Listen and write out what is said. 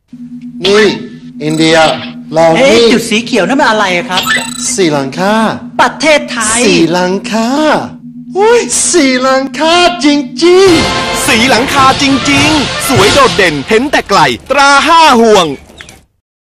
นี่อินเดียเรานี่จุดสีเขียวนั่นมันอะไรครับศรีลังกาประเทศไทยศรีลังกาศรีลังกาจริงๆศรีลังกาจริงๆสวยโดดเด่นเห็นแต่ไกลตรา5 ห่วง